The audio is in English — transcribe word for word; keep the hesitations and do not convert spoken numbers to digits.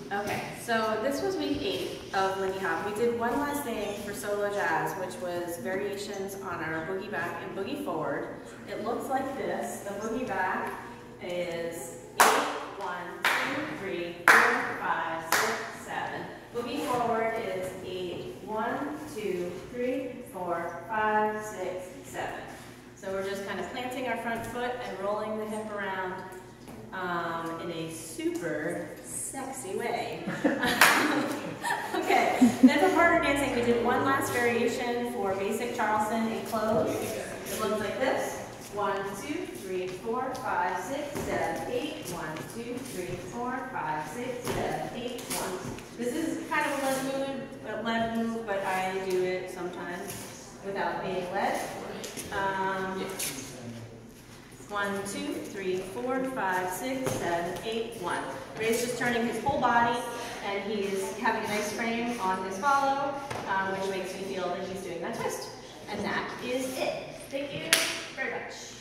Okay, so this was week eight of Lindy Hop. We did one last thing for solo jazz, which was variations on our boogie back and boogie forward. It looks like this. The boogie back is eight, one, two, three, four, five, six, seven. Boogie forward is eight, one, two, three, four, five, six, seven. So we're just kind of planting our front foot and rolling the hip around um, in a super sexy way. Okay, then for partner dancing, we did one last variation for basic Charleston in close. It looks like this. One, two, three, four, five, six, seven, eight. One, two, three, four, five, six, seven, eight. One. This is kind of a lead move, a lead move, but I do it sometimes without being led. Um, One, two, three, four, five, six, seven, eight, one. Ray's just turning his whole body, and he's having a nice frame on his follow, um, which makes me feel that he's doing that twist. And that is it. Thank you very much.